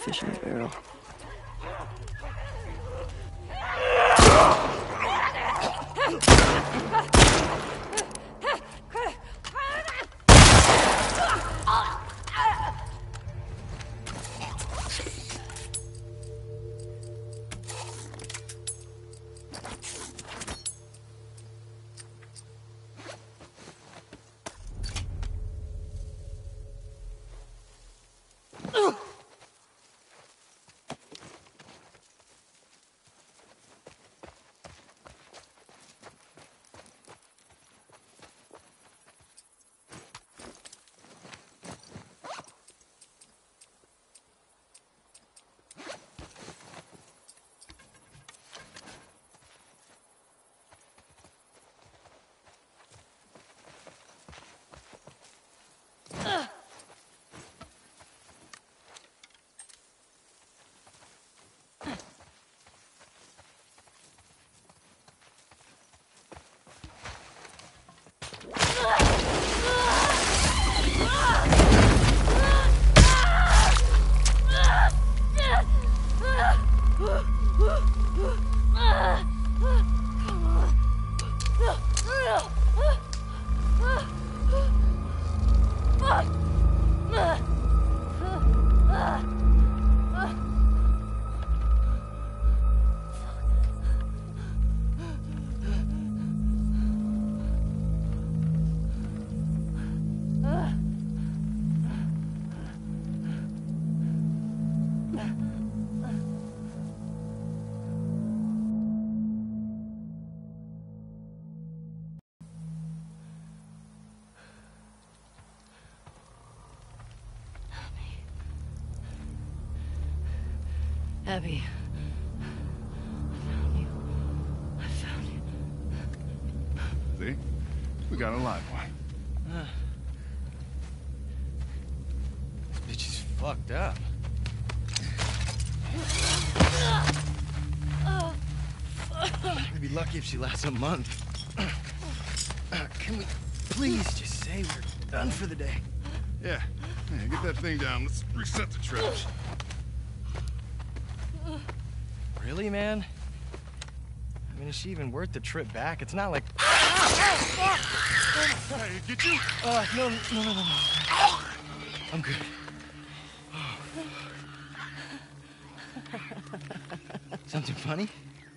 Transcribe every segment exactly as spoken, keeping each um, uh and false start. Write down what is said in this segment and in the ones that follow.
fish in the barrel. Abby, I found you. I found you. See? We got a live one. Uh, this bitch is fucked up. We'd be lucky if she lasts a month. Can we please just say we're done for the day? Yeah. Yeah, get that thing down. Let's reset the traps. Really, man? I mean, is she even worth the trip back? It's not like... Hey, get you? Uh, no, no, no, no, no. I'm good. Something funny?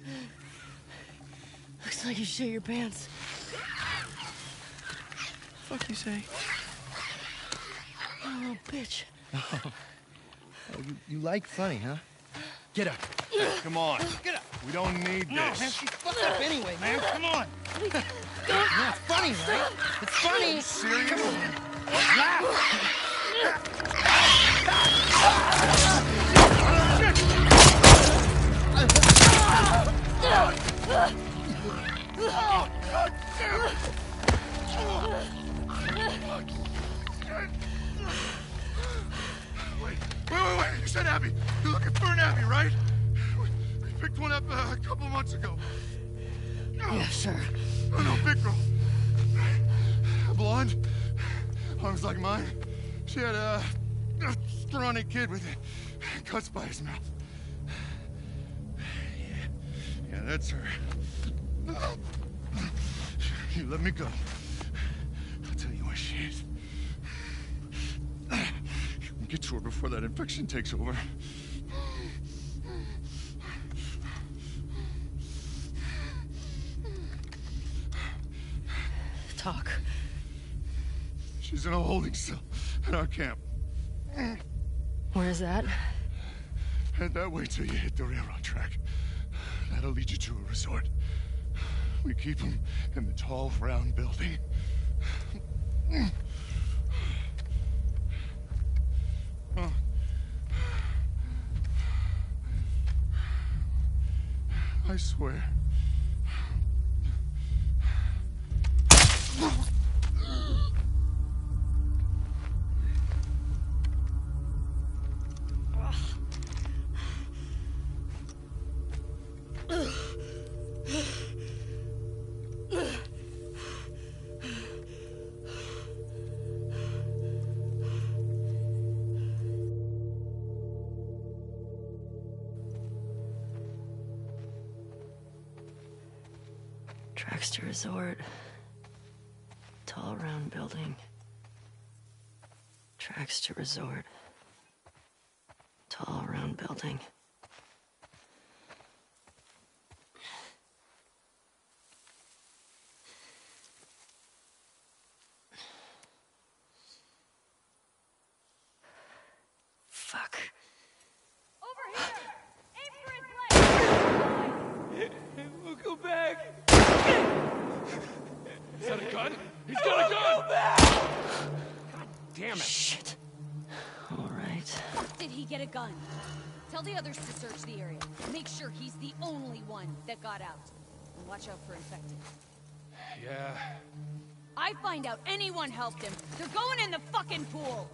Looks like you shit your pants. Fuck you say? Oh, little bitch. Oh, you, you like funny, huh? Get up. Hey, come on. Get up. We don't need No, this. man, she's fucked up anyway, man. Come on. Yeah, it's funny, right? It's funny. Serious? Come on. Laugh. Wait, wait, wait, wait. You said Abby. You're looking for an Abby, right? We, we picked one up uh, a couple months ago. Yeah, sure. Oh, no, big girl. Blonde. Arms like mine. She had a, a scrawny kid with cuts by his mouth. Yeah, yeah, that's her. You let me go. I'll tell you where she is. Get to her before that infection takes over. Talk. She's in a holding cell at our camp. Where's that? Head that way till you hit the railroad track. That'll lead you to a resort. We keep them in the tall, round building. Oh. I swear. Tracks to resort. Tall round building. Tracks to resort. Tall round building. Fuck. Over here! Aim for his leg! We'll go back. Is that a gun? He's got a gun! Go back. God damn it. Shit. All right. Fuck, did he get a gun? Tell the others to search the area. Make sure he's the only one that got out. And watch out for infected. Yeah. I find out anyone helped him. They're going in the fucking pool!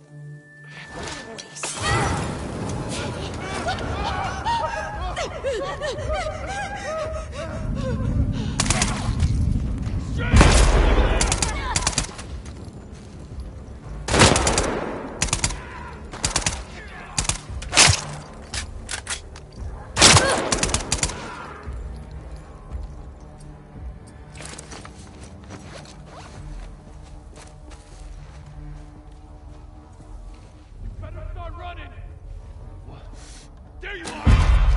Better start running! There you are!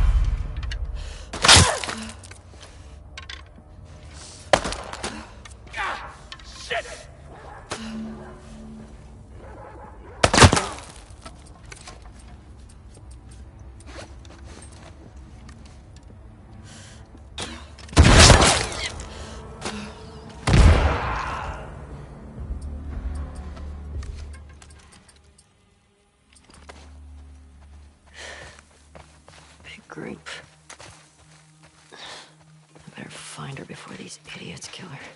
Ah, shit! Big group. I better find her before these idiots kill her.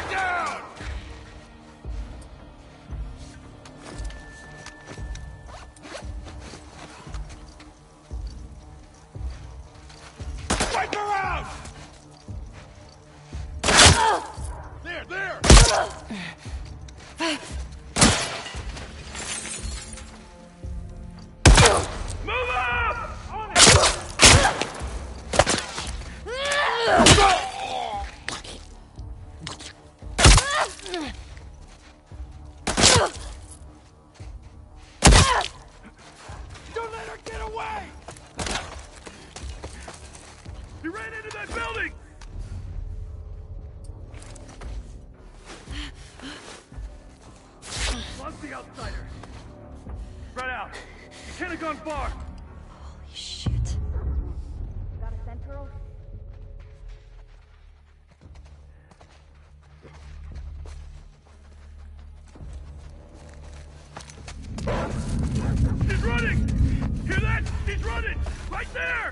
down! Wipe her out! There, there! Move up! On it! Don't let her get away! He ran into that building! Lost the outsider. Spread out. You can't have gone far. Holy shit. Got a scent, girl? He's running! Hear that? He's running! Right there!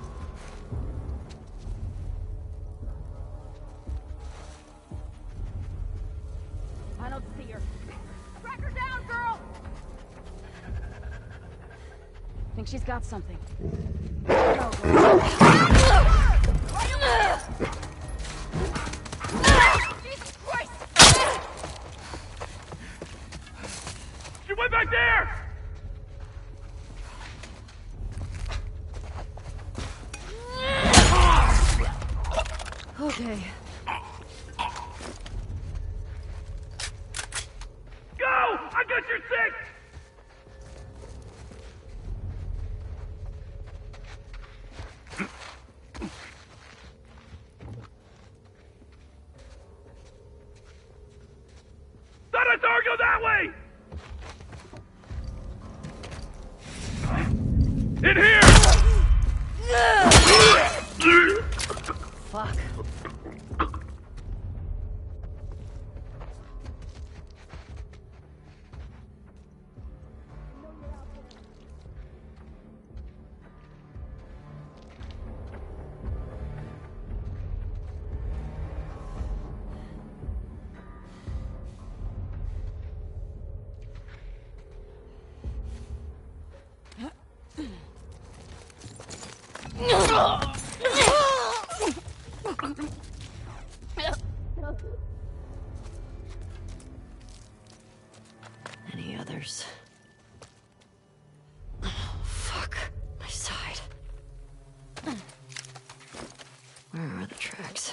I don't see her. Track her down, girl! Think she's got something. Go, girl. Jesus Christ! She went back there! Okay. Go! I got your six! Dinosaur, go that way! In here! Fuck. Any others? Oh, fuck. My side. Where are the tracks?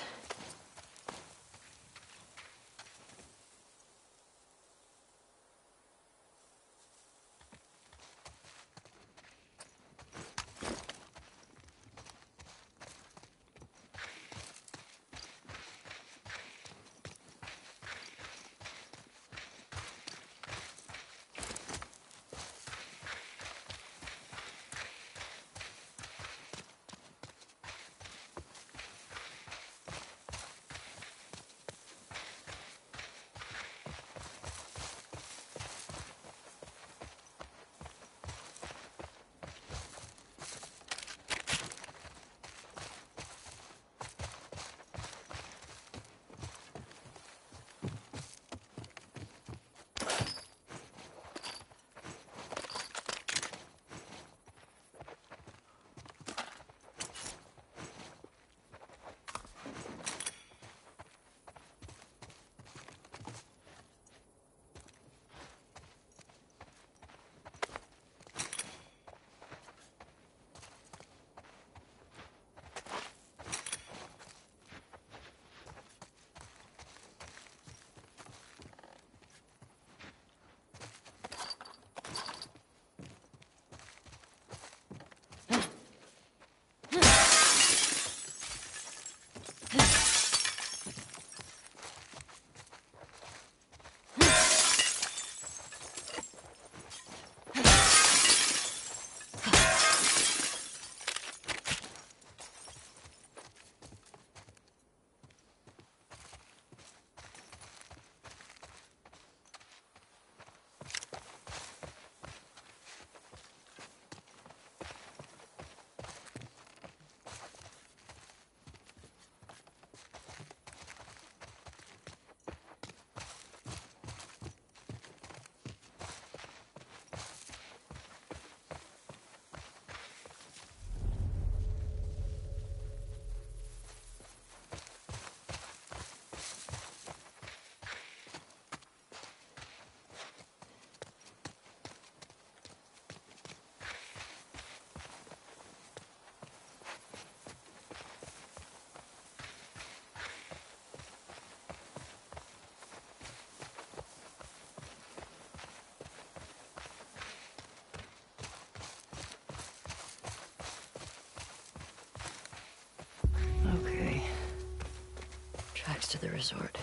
resort.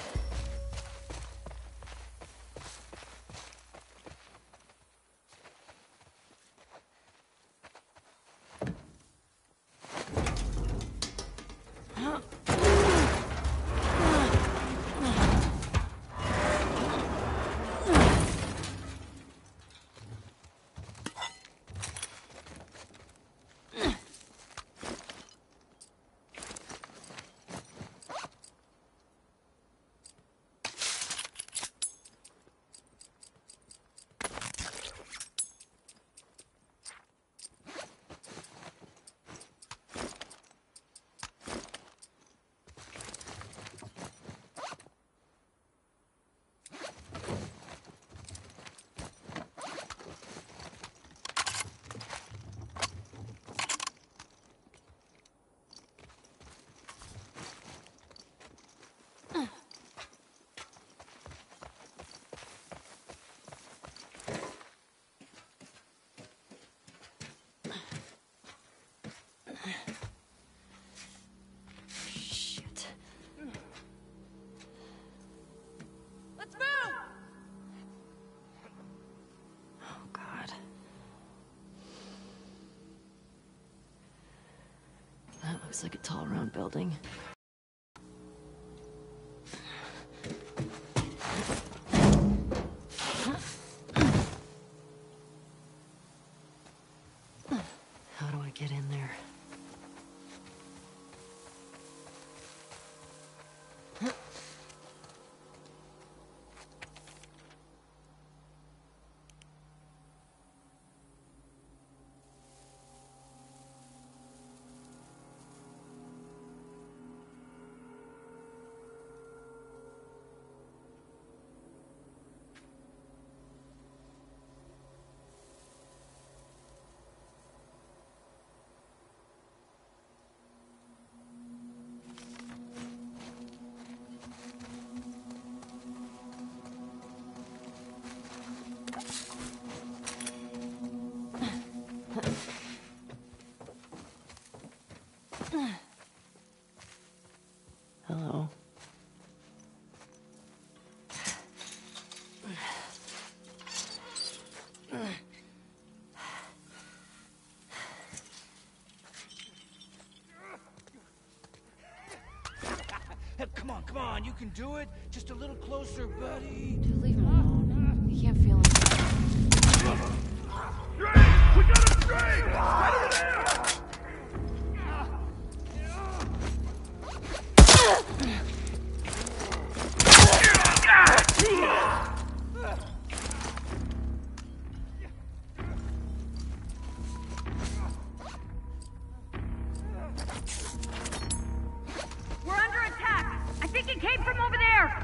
Shit. Let's move! Oh, God. That looks like a tall, round building. How do I get in there? Hello. Hey, come on, come on, you can do it. Just a little closer, buddy. Dude, leave him alone. You can't feel him. Drake! We got him, Drake! Right over there! We're under attack! I think it came from over there!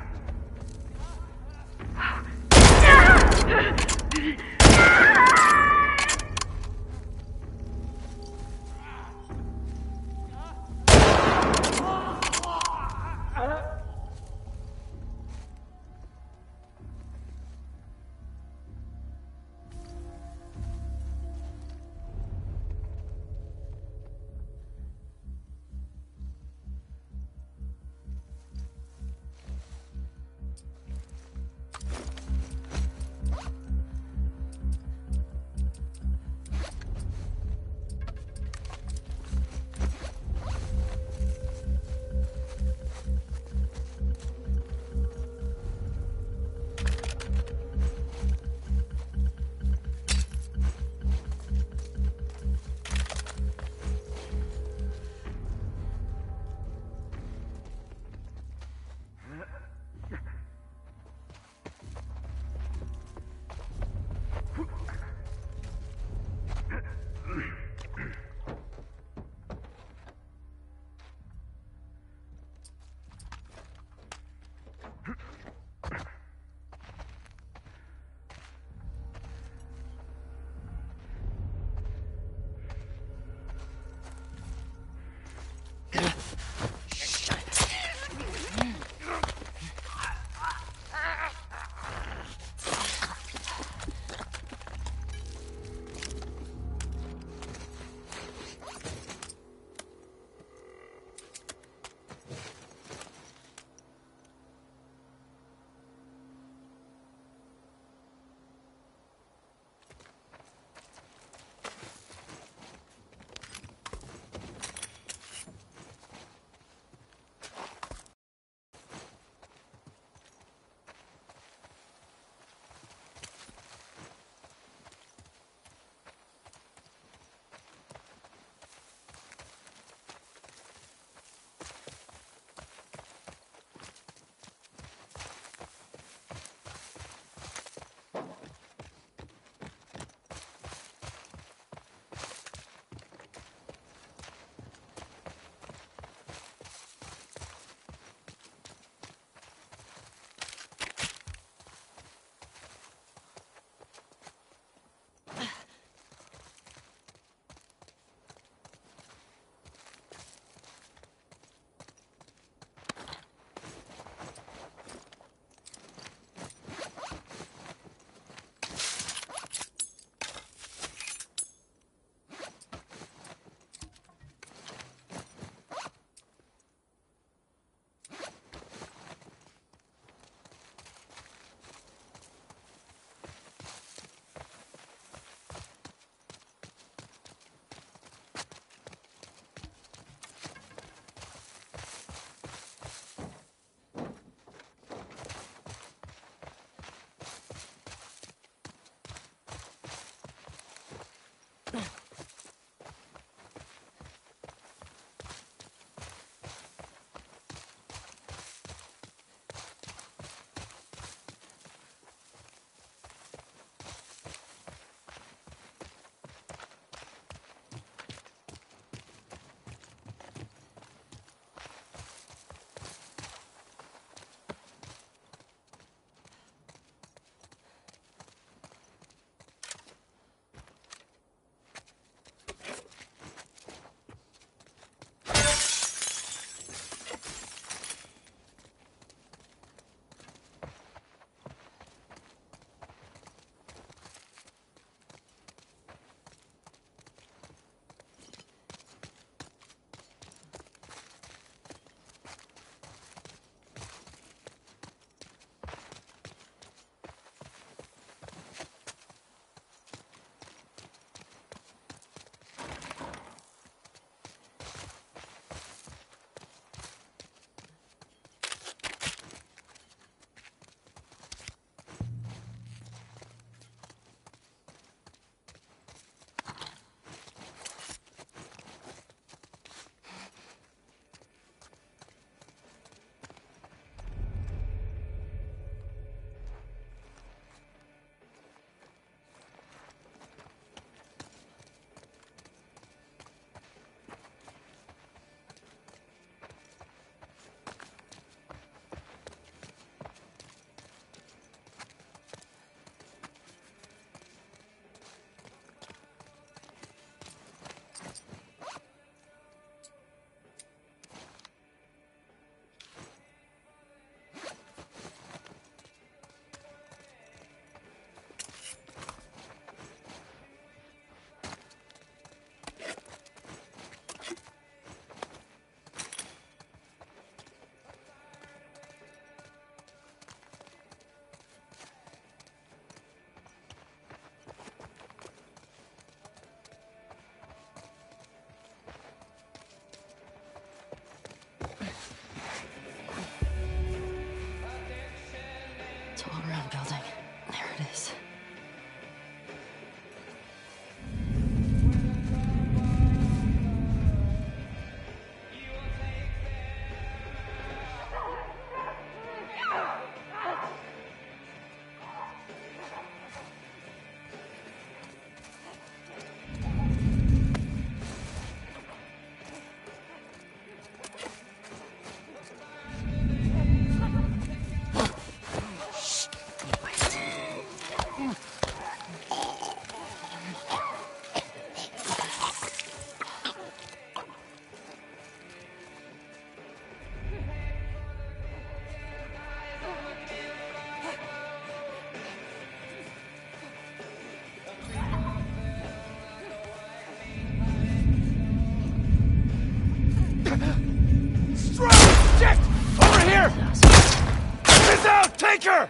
Tall round building. There it is. Take her!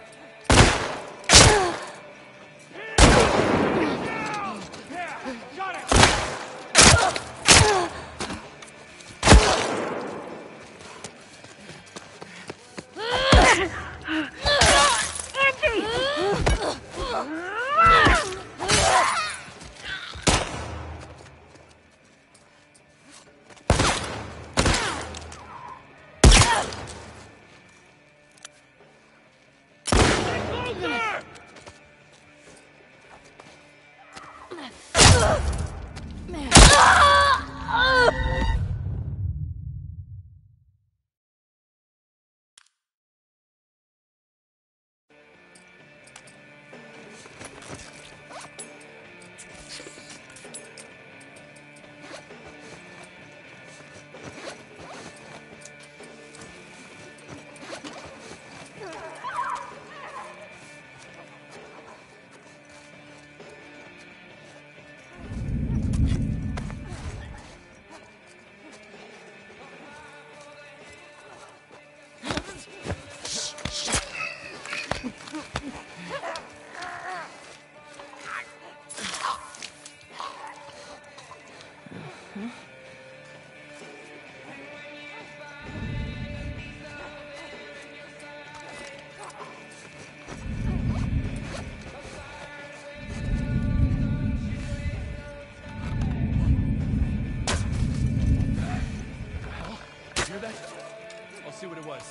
See what it was.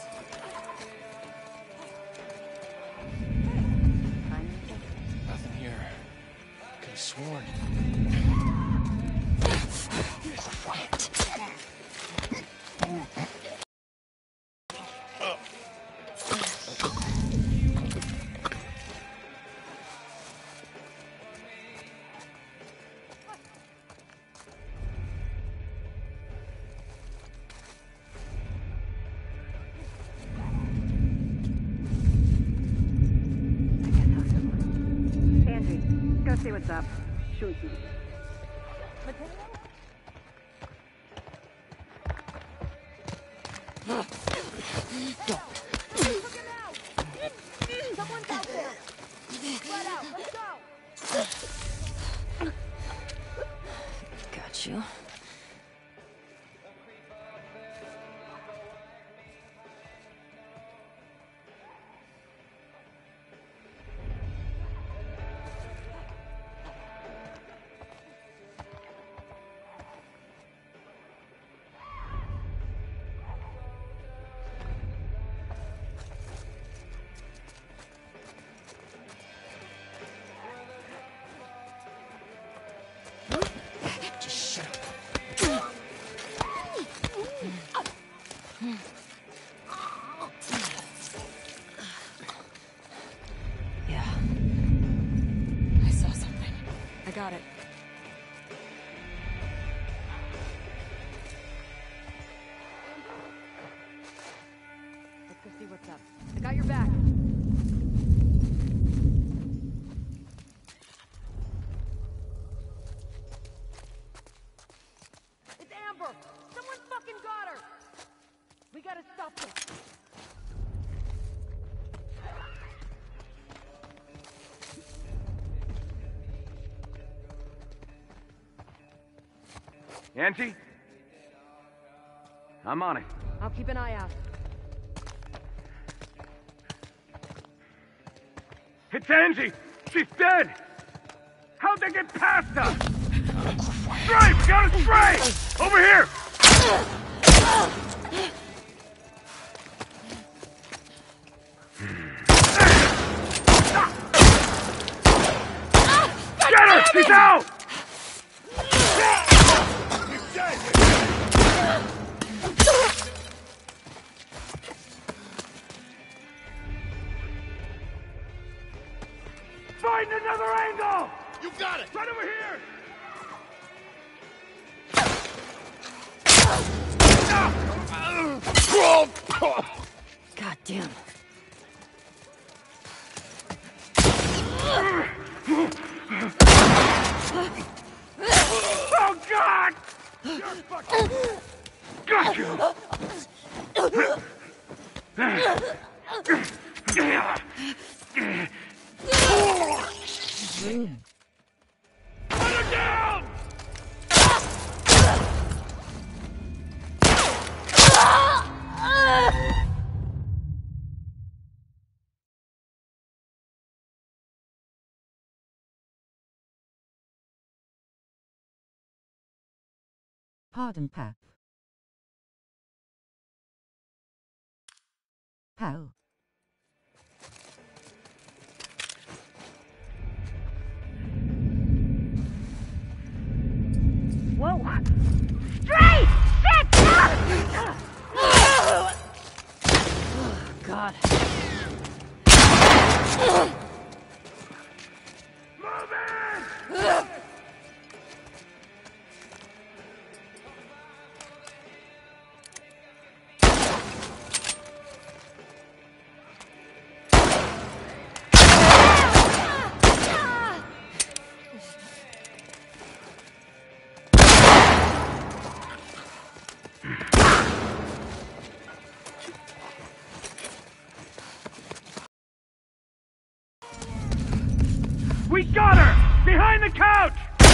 Nothing here. Could have sworn. Quiet. Go see what's up. Sure. Someone's out there! Spread out, let's go! Got you. Yeah. I saw something. I got it. Let's go see what's up. I got your back. It's Amber! Someone fucking got her! We gotta stop this. Auntie? I'm on it. I'll keep an eye out. It's Angie! She's dead! How'd they get past us? Stray! We got a stray! Over here! Get her! She's out! Find another angle! You got it! Right over here! God damn. Oh, God! You're fucking... Got you! Put her down! Pardon, Pap. How? Whoa! Stray! Sit! God. Move in! We got her! Behind the couch!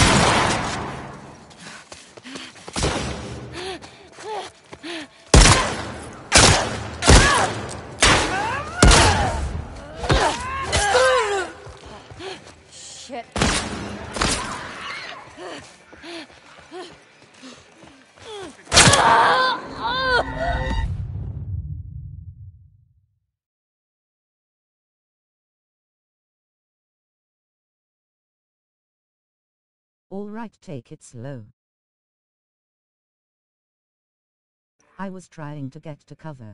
Shit. All right, take it slow. I was trying to get to cover.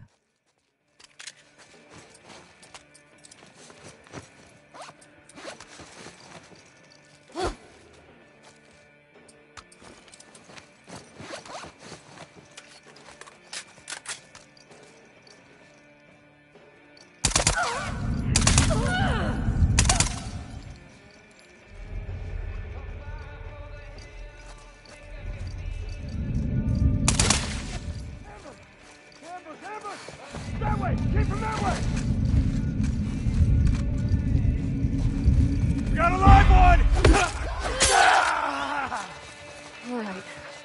That way! Keep him that way! We got a live one! All right.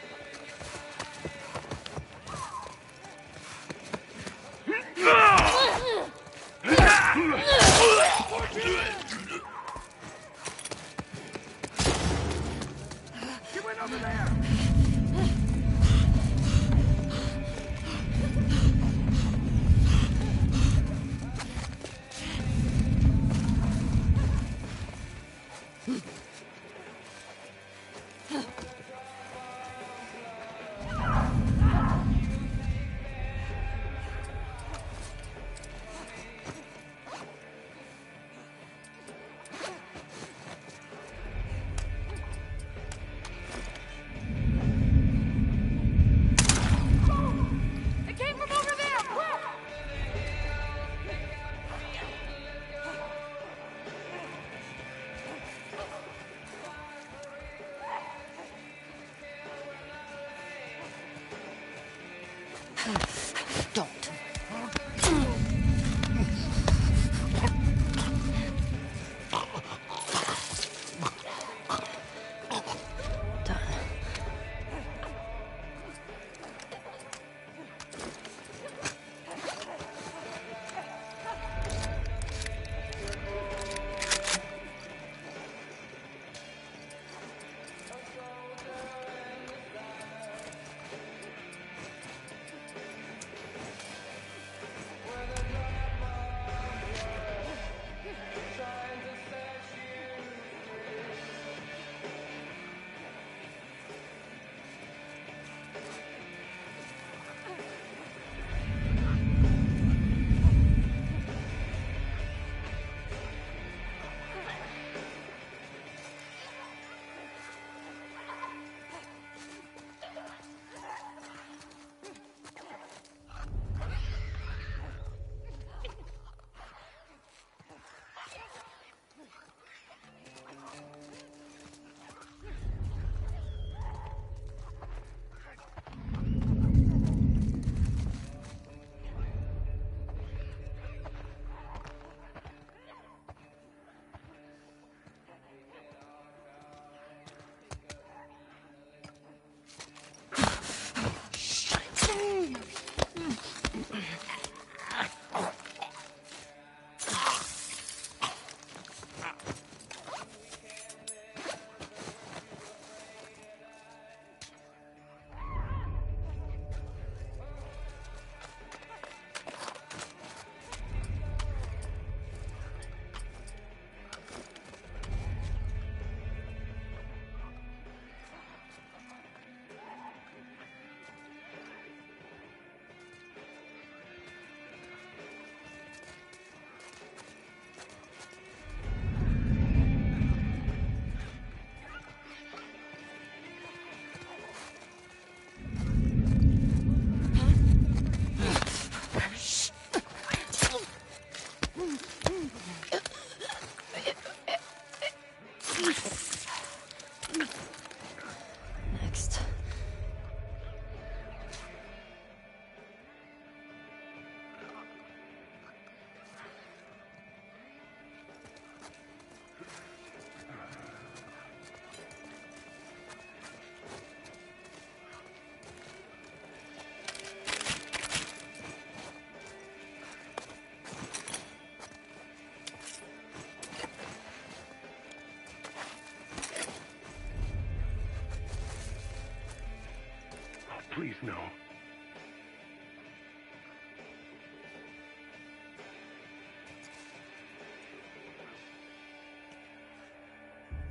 He went over there!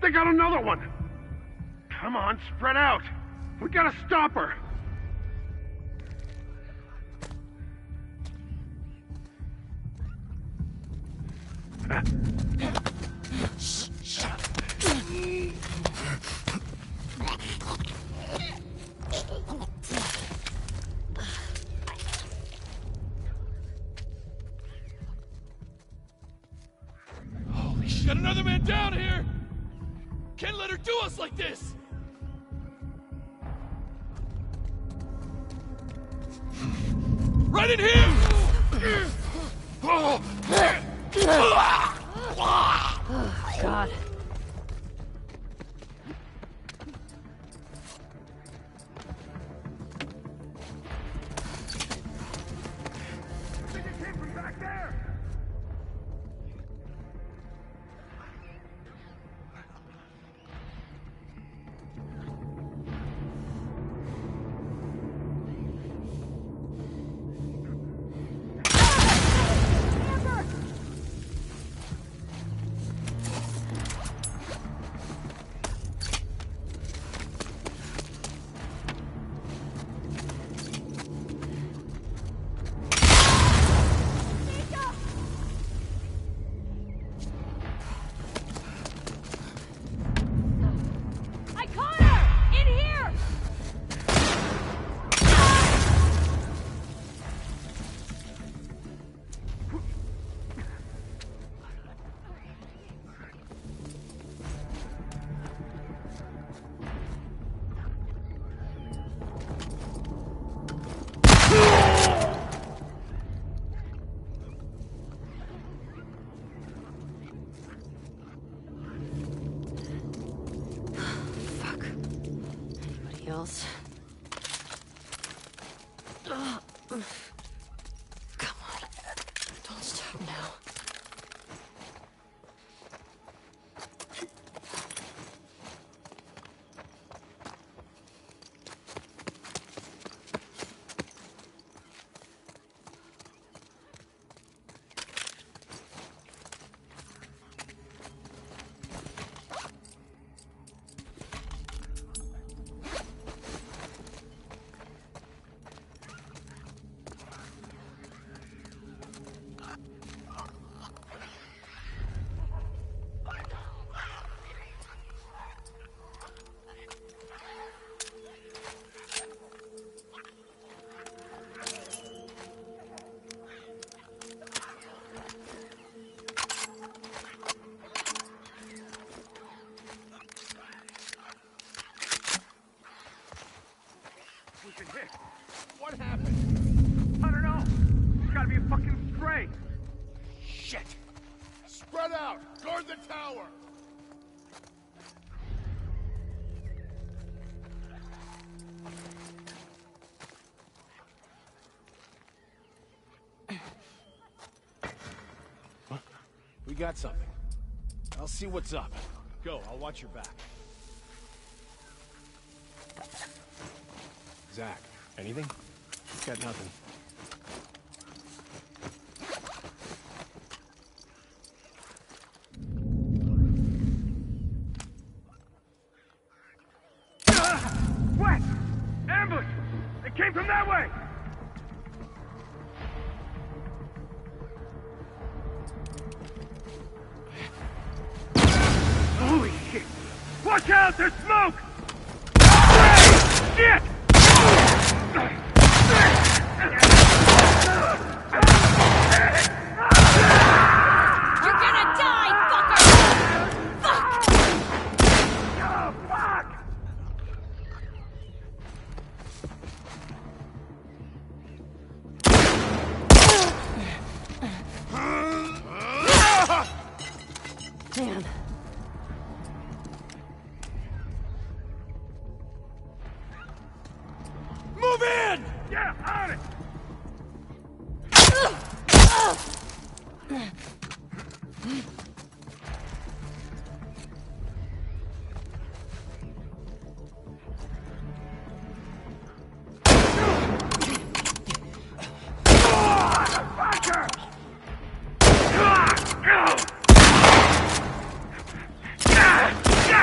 They got another one! Come on, spread out! We gotta stop her! Holy shit, got another man down here! Can't let her do us like this! Right in here! Oh, God. I think it came from back there! I caught her! In here! Fuck. Anybody else? Ugh. Come on. Don't stop now. We've been hit. What happened? I don't know. It's gotta be a fucking stray. Shit! Spread out! Guard the tower! We got something. I'll see what's up. Go, I'll watch your back. Zach, anything? Got nothing. Ah! West! Ambush! It came from that way! Holy shit! Watch out! There's smoke! Shit! You're gonna die, fucker! Fuck! Oh, fuck! Man. Move in! Yeah, on it! Fucker!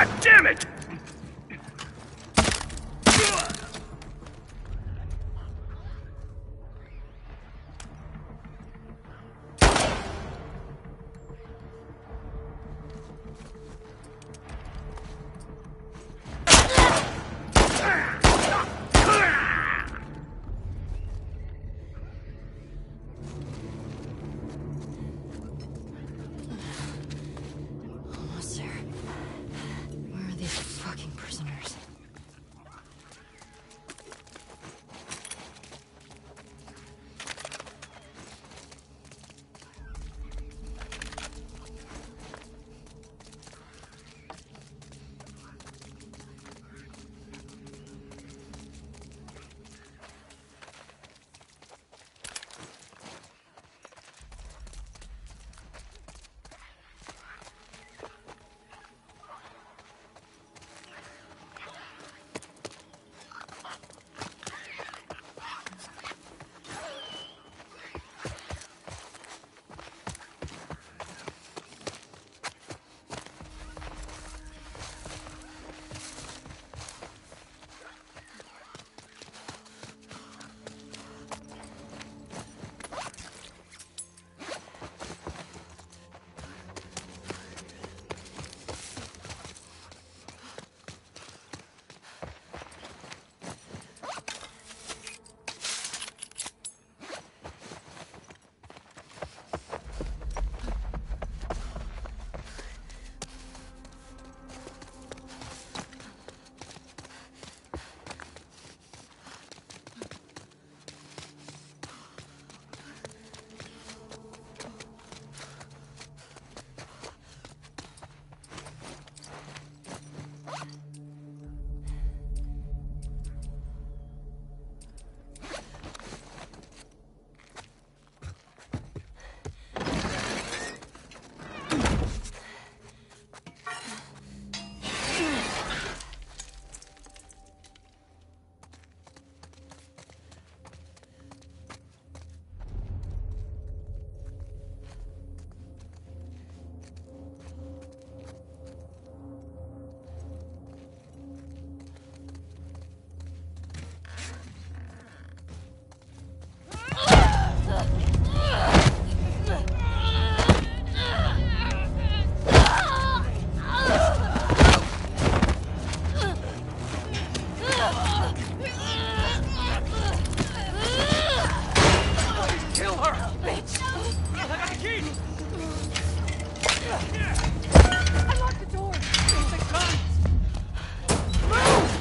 I locked the door. The guns! Move!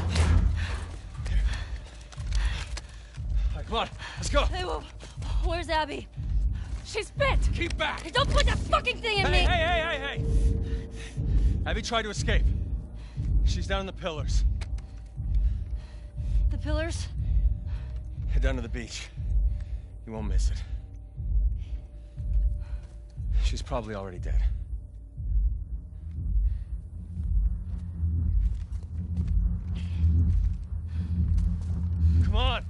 All right, come on, let's go. Hey, wh- where's Abby? She's bit. Keep back. Hey, don't put that fucking thing in Hey, me. hey, hey, hey, hey! Abby tried to escape. She's down in the pillars. The pillars? Head down to the beach. You won't miss it. She's probably already dead. Come on!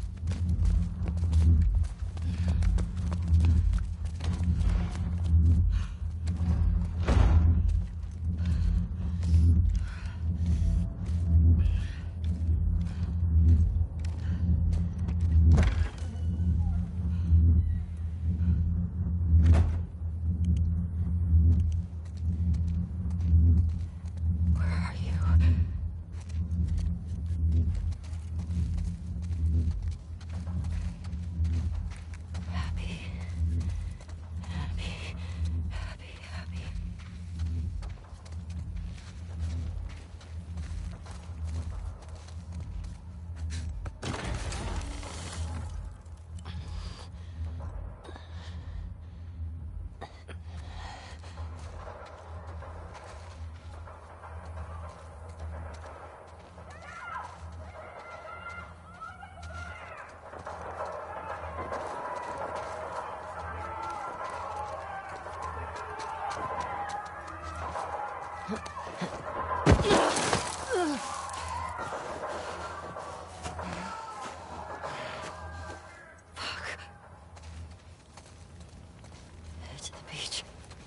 Head to the beach.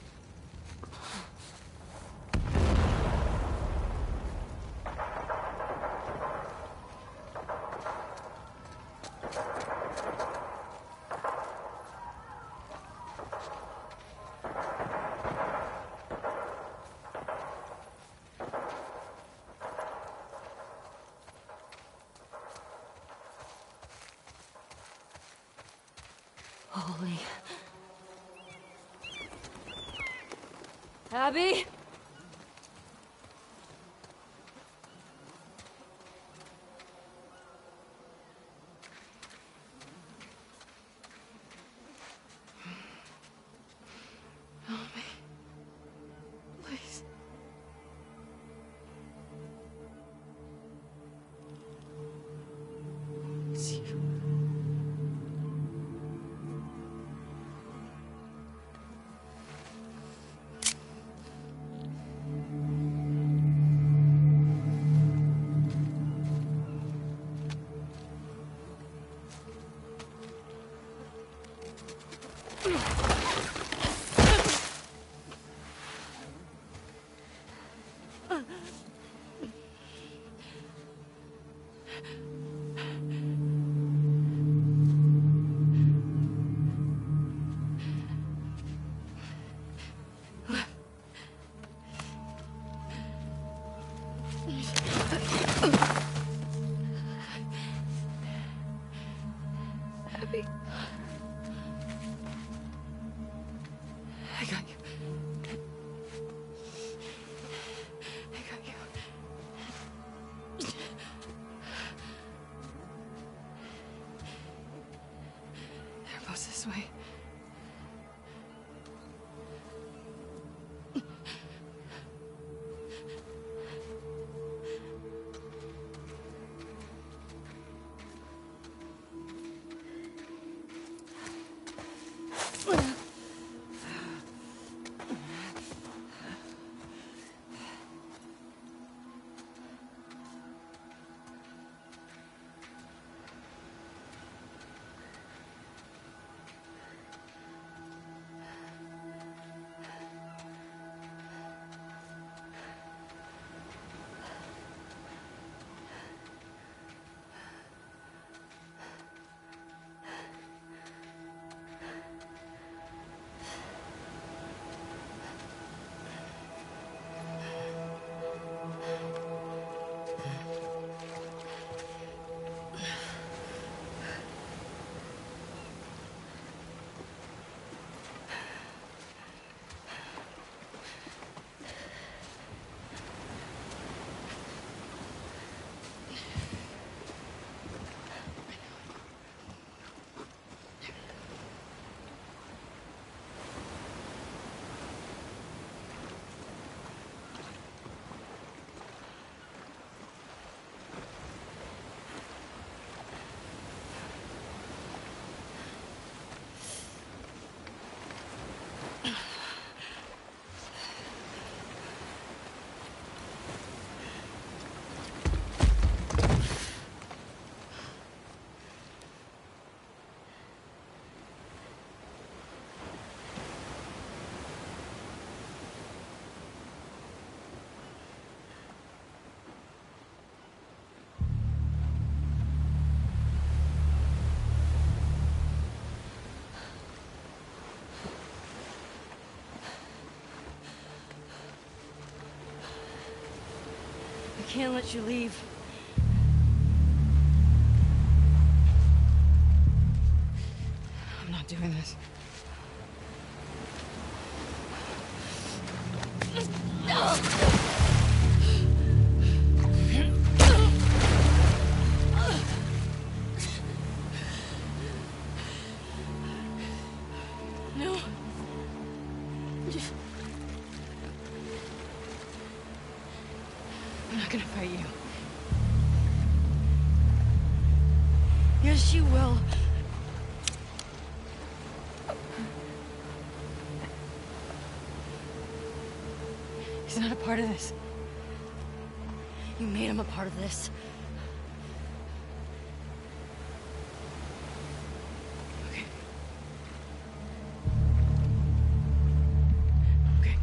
Holy. Abby? Help me. Please. It's you. Abby. I got you. I got you. can't let you leave. I'm not doing this. No. I'm not gonna fight you. Yes, you will. He's not a part of this. You made him a part of this. Okay. Okay.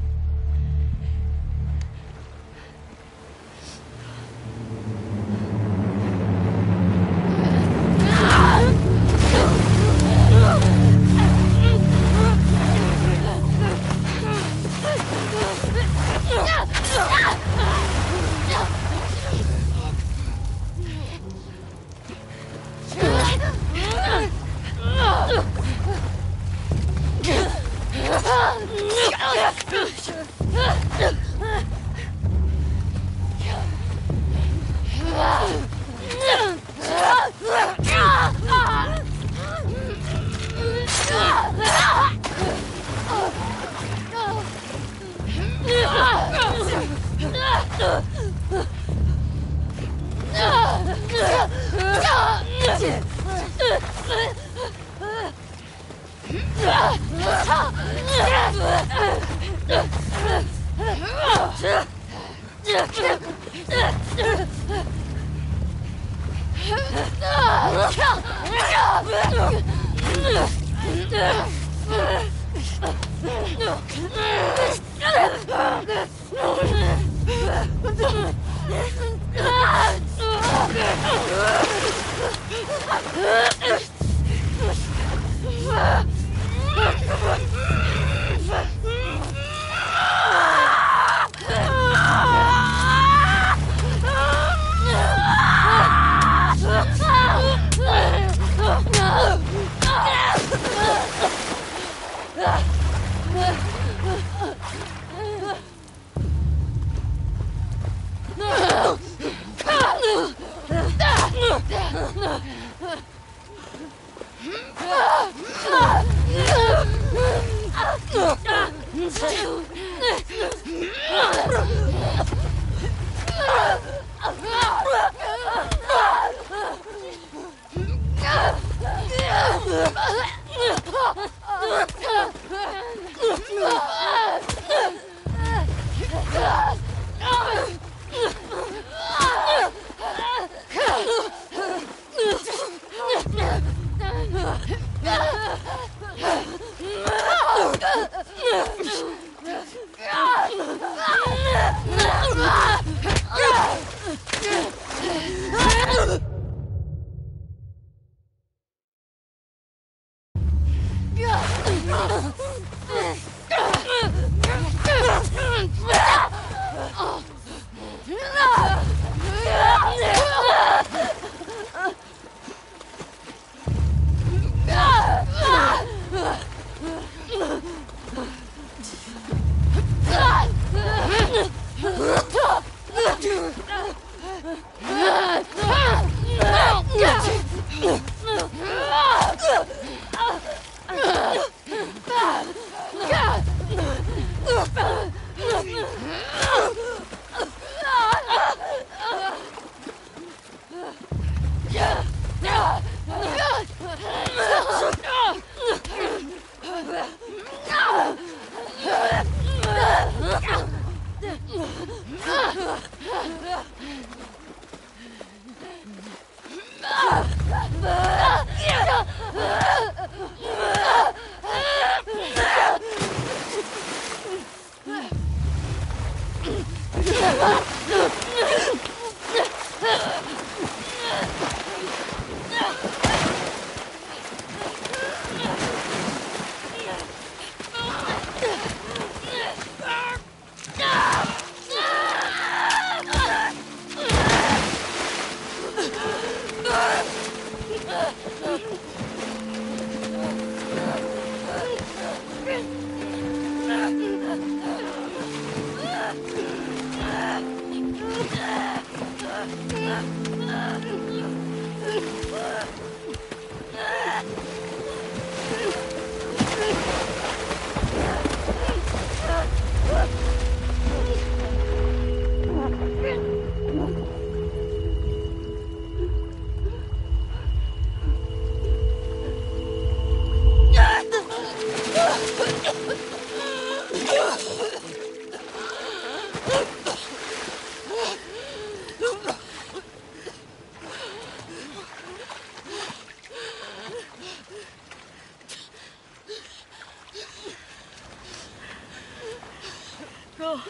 No.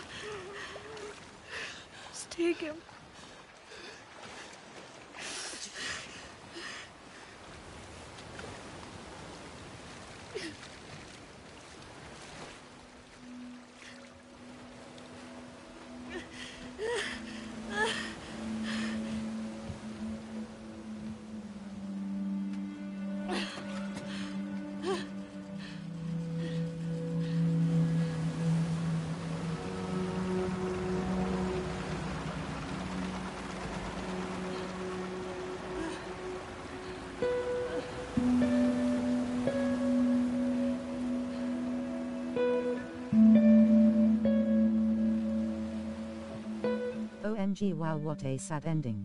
Just take him. O M G, wow, what a sad ending.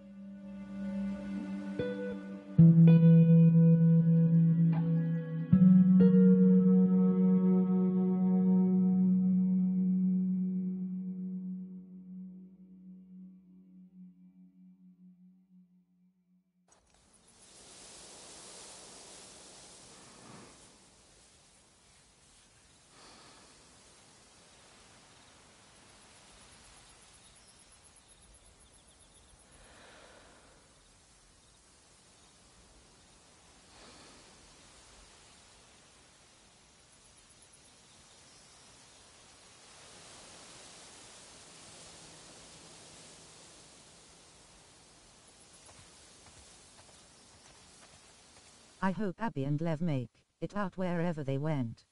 I hope Abby and Lev make it out wherever they went.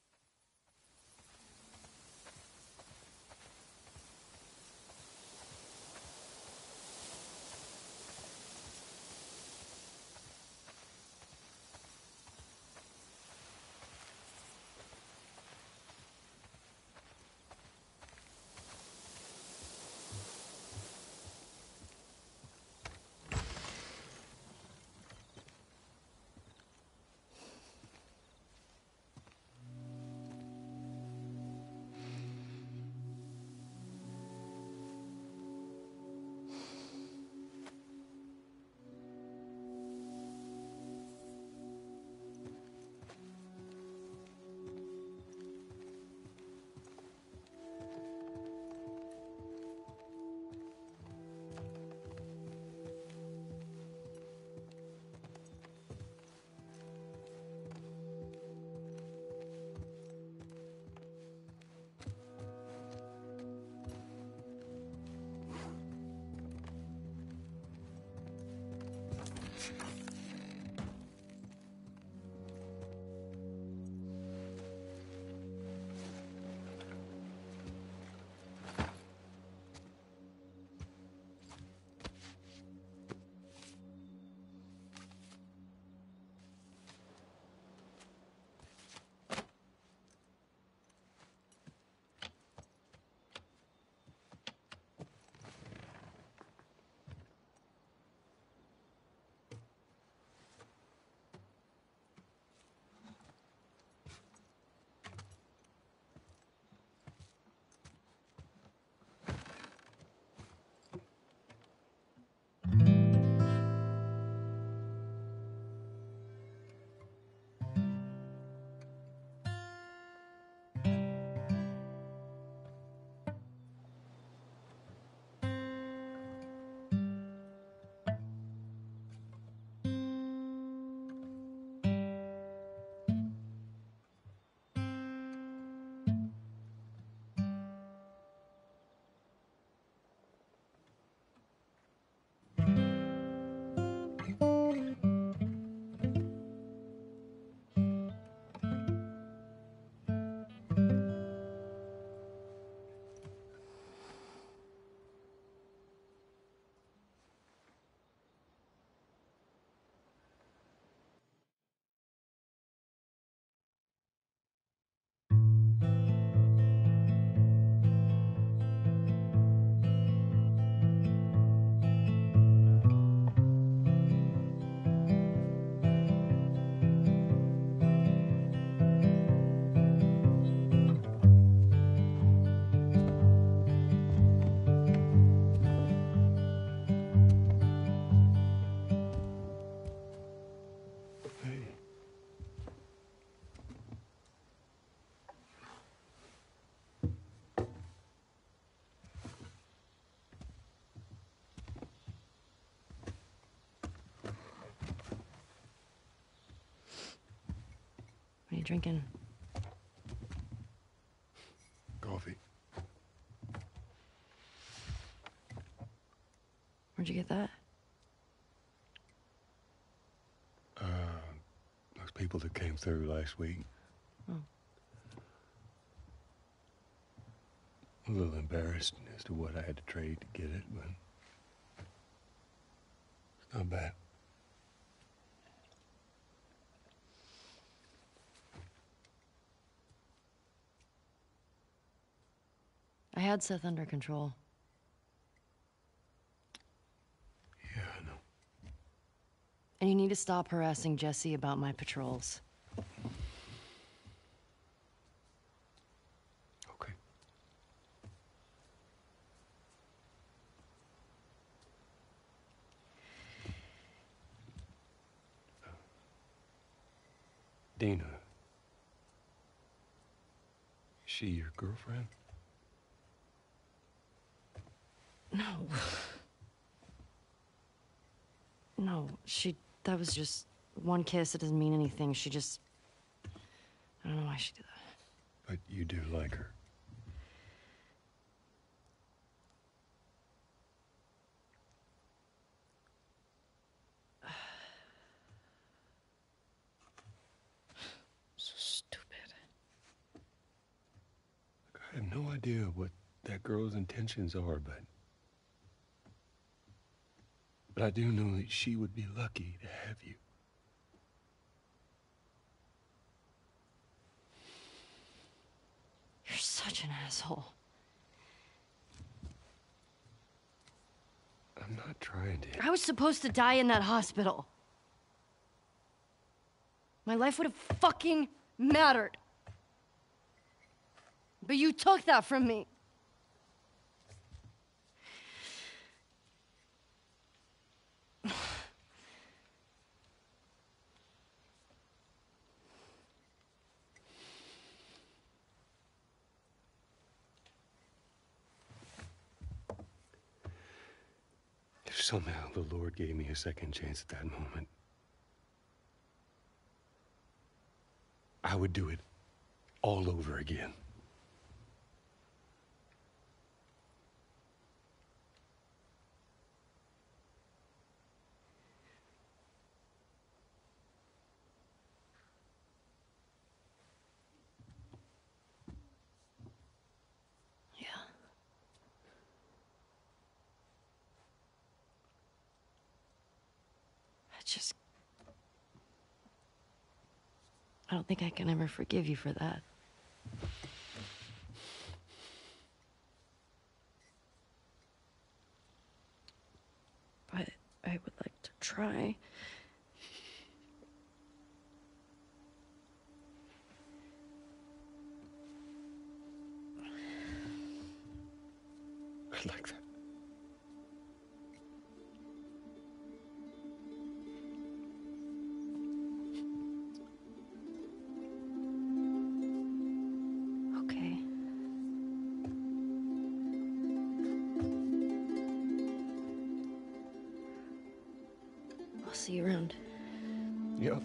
drinking? Coffee. Where'd you get that? Uh, those people that came through last week. Oh. A little embarrassed as to what I had to trade to get it, but it's not bad. I had Seth under control. Yeah, I know. And you need to stop harassing Jesse about my patrols. Okay. Dina. Is she your girlfriend? No. No, she... That was just one kiss. It doesn't mean anything. She just... I don't know why she did that. But you do like her. So stupid. Look, I have no idea what that girl's intentions are, but... But I do know that she would be lucky to have you. You're such an asshole. I'm not trying to... I was supposed to die in that hospital. My life would have fucking mattered. But you took that from me. If somehow the Lord gave me a second chance at that moment, I would do it all over again. Yeah. I just... I don't think I can ever forgive you for that. But I would like to try. I'd like that. Okay. I'll see you around. Yep.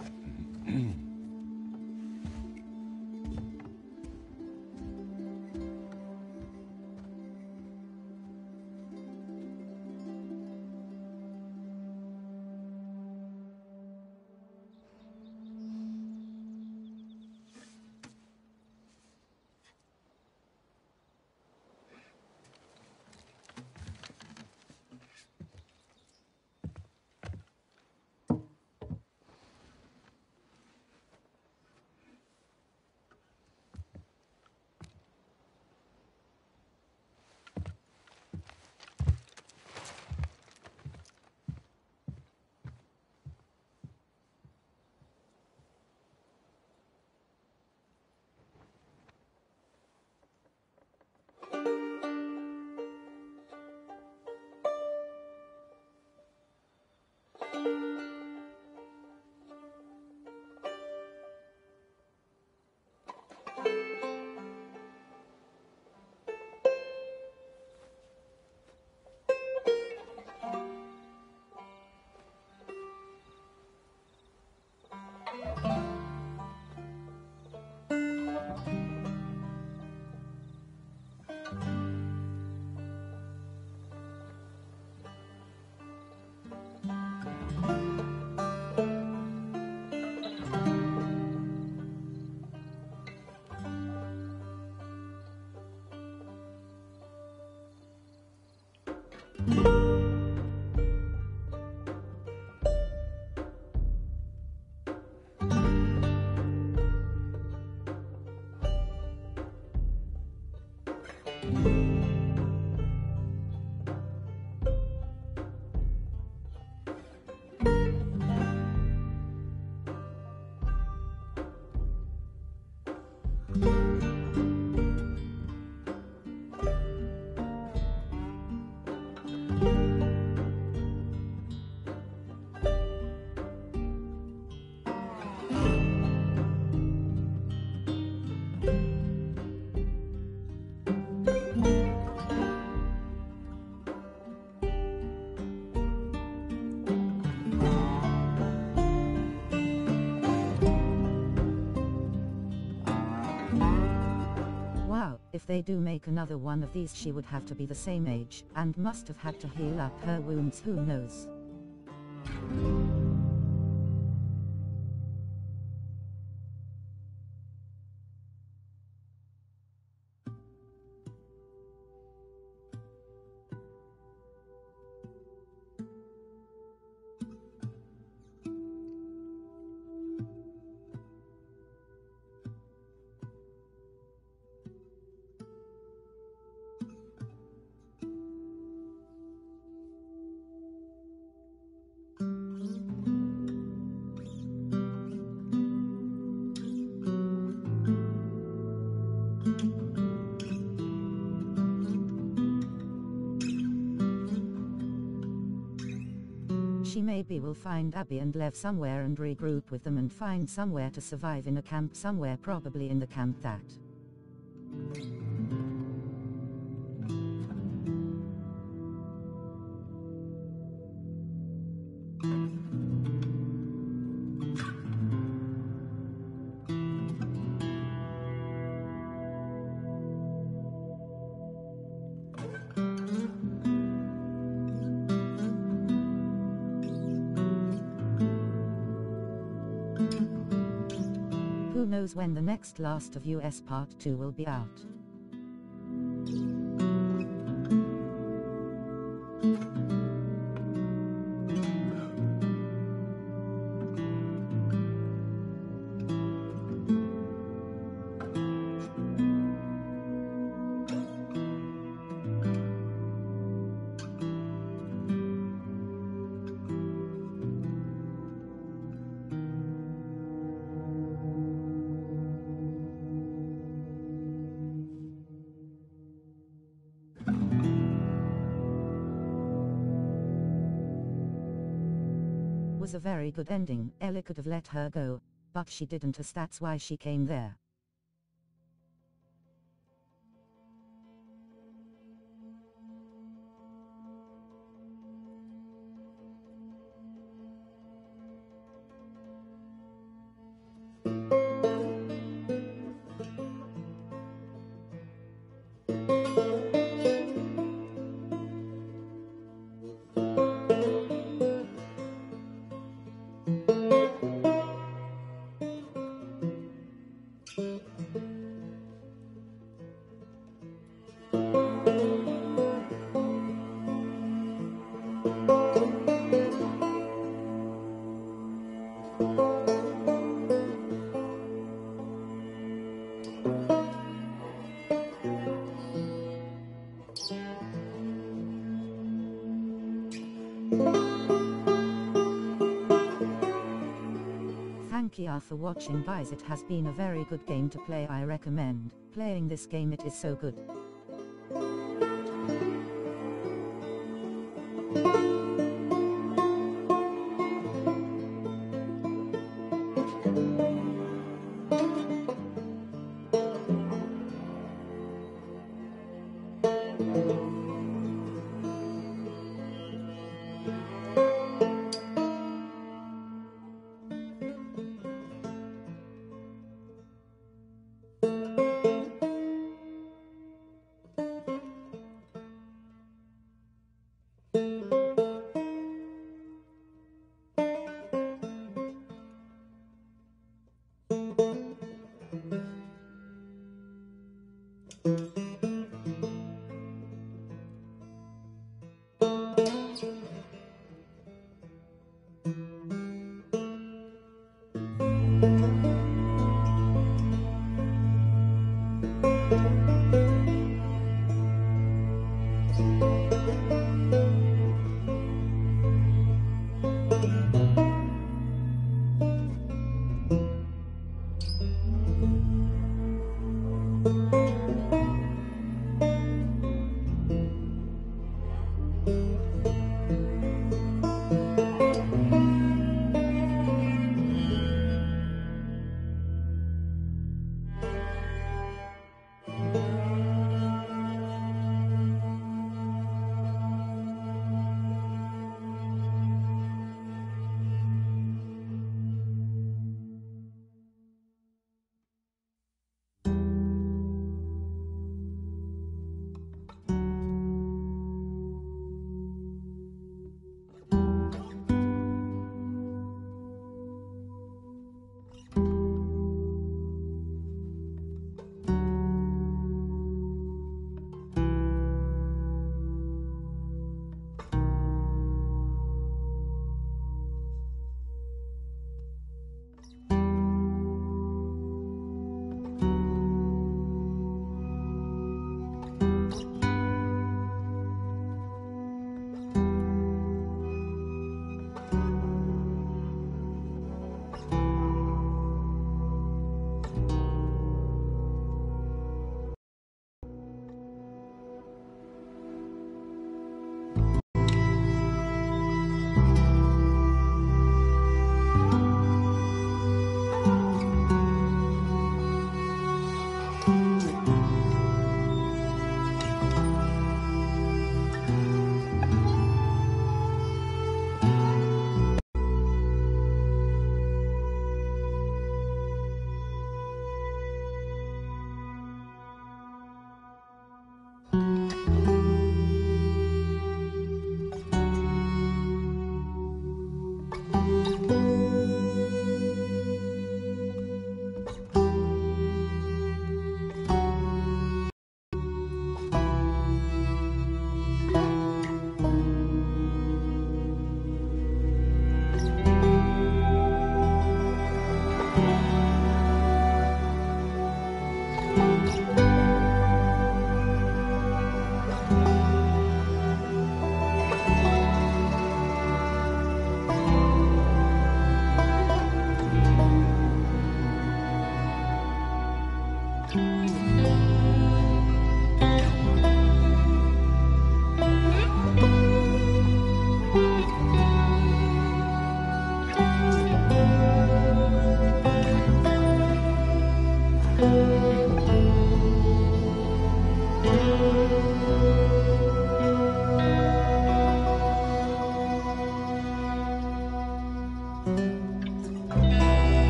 Wow, if they do make another one of these, she would have to be the same age, and must have had to heal up her wounds, who knows. She maybe will find Abby and Lev somewhere and regroup with them and find somewhere to survive in a camp somewhere, probably in the camp that. Who knows when the next Last of Us Part two will be out. Was a very good ending. Ellie could have let her go, but she didn't, as that's why she came there. Thank you for watching, guys. It has been a very good game to play. I recommend playing this game, it is so good.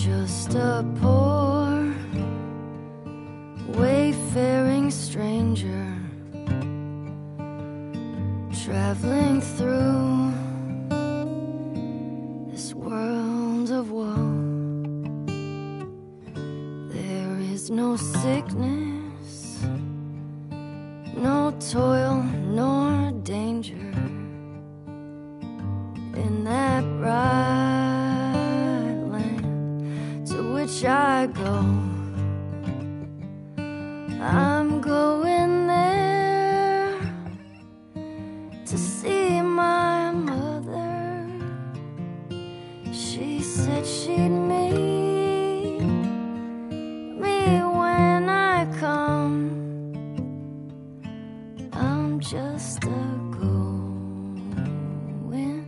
just a poor wayfaring stranger traveling through this world of woe. There is no sickness, no toil nor danger in that bright land to which I go. I'm going there to see my mother. She said she'd meet me when I come. I'm just a going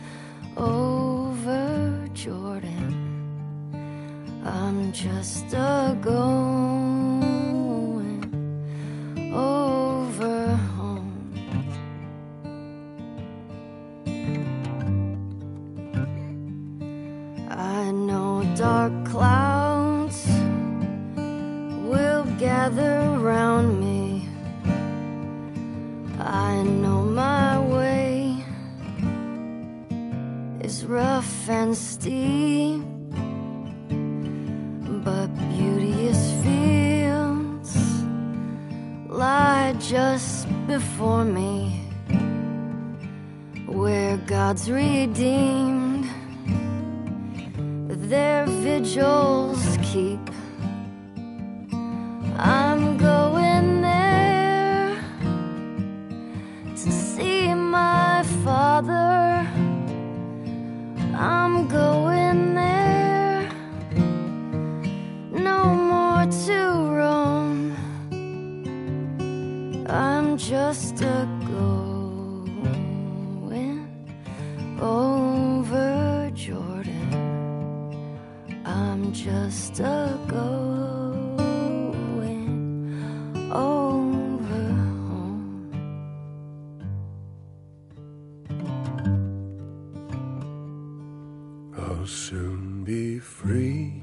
over Jordan. I'm just a going over home. I know dark clouds will gather round me. I know my way is rough and steep, but beauteous fields lie just before me, where God's redeemed their vigils keep. I'm going there to see my father. I'm going there, no more to roam. I'm just a going over Jordan. I'm just a going over home. I'll soon be free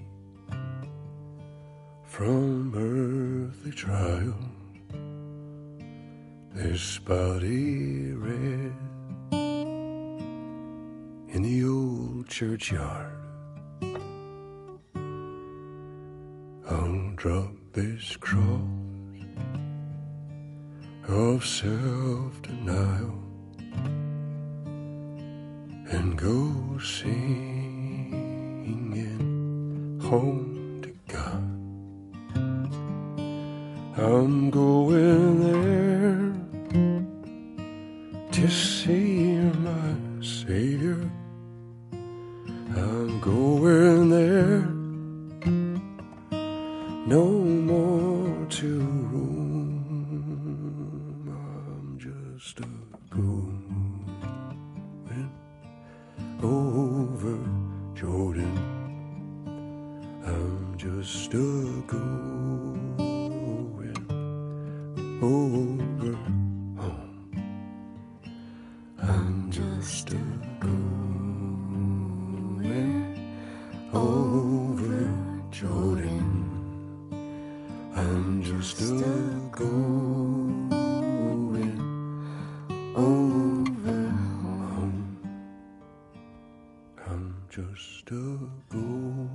from earthly trial. This body red in the old churchyard. I'll drop this cross of self-denial and go singing home to God. I'm going there to see my Savior. I'm going there, no more to roam. I'm just a going over Jordan. I'm just a going over home. I'm just a going over Jordan. I'm just a going over home. I'm just a going.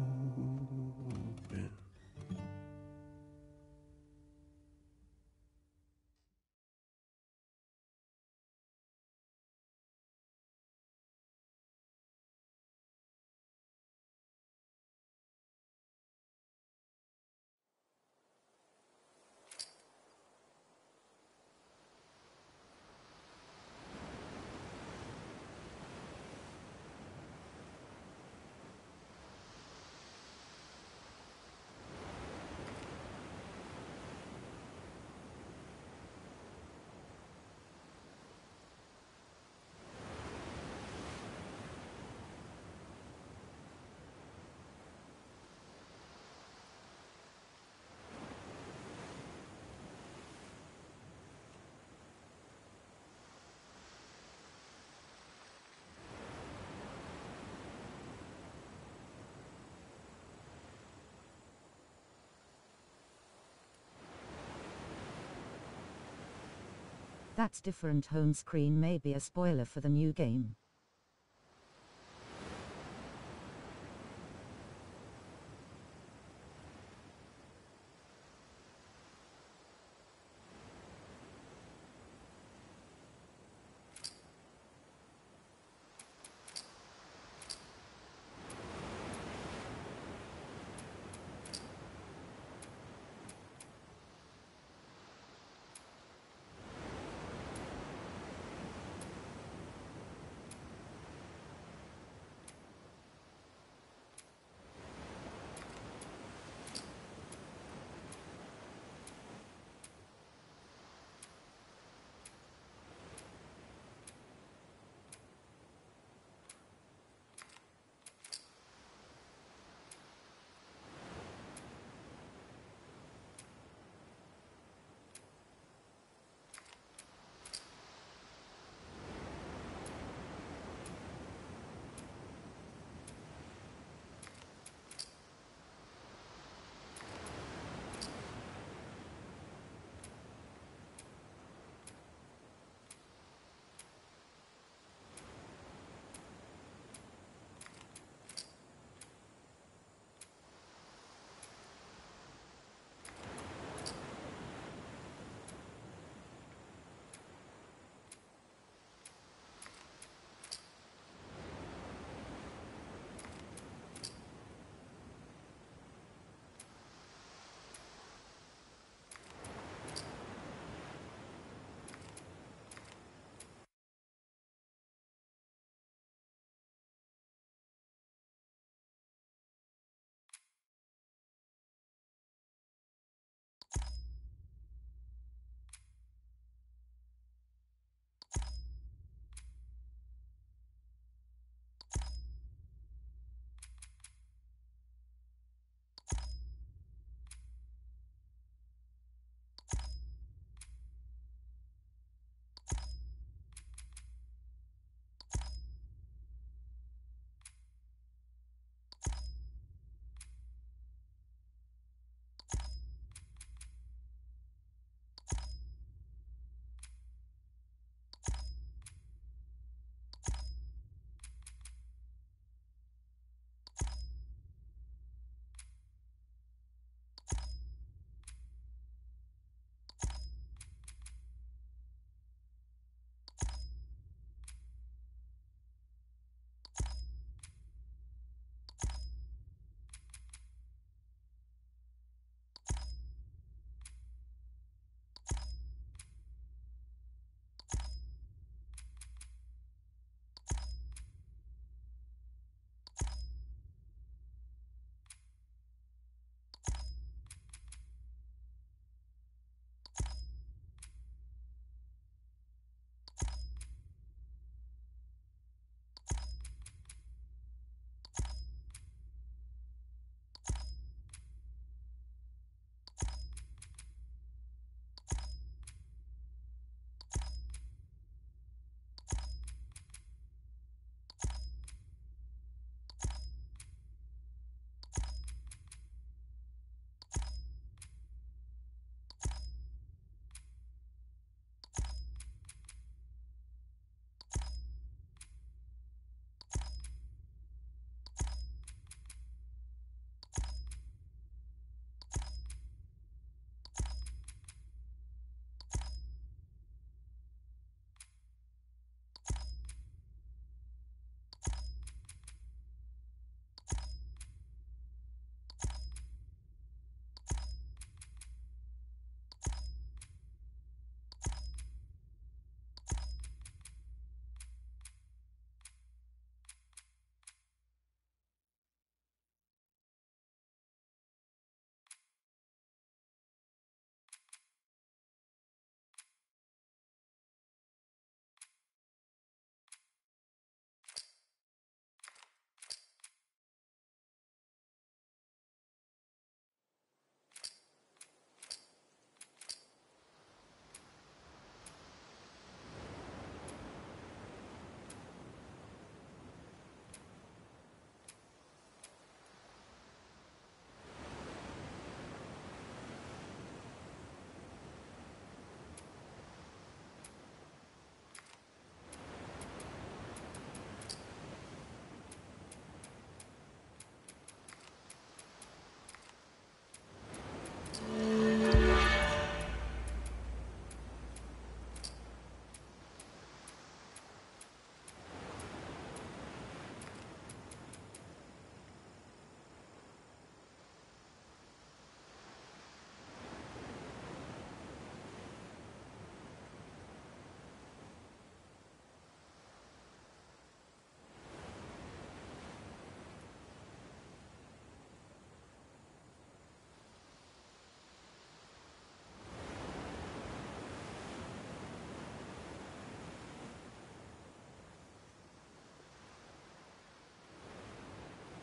That's different. Home screen may be a spoiler for the new game.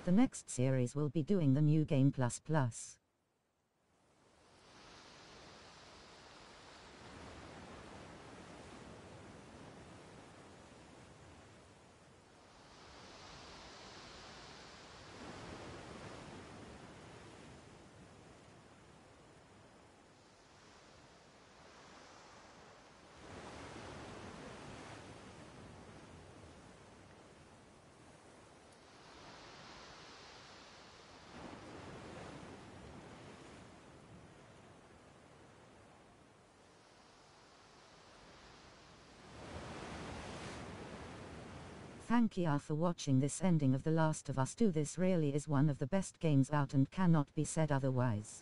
The next series will be doing the new game plus plus. Thank you for watching this ending of The Last of Us two. This really is one of the best games out and cannot be said otherwise.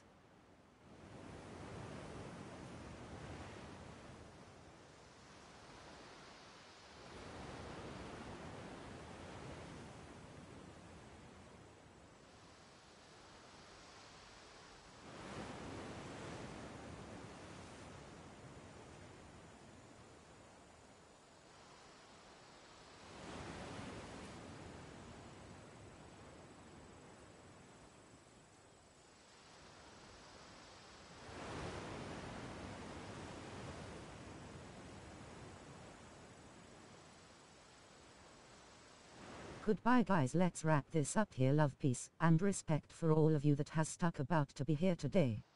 Goodbye guys, let's wrap this up here. Love, peace, and respect for all of you that has stuck about to be here today.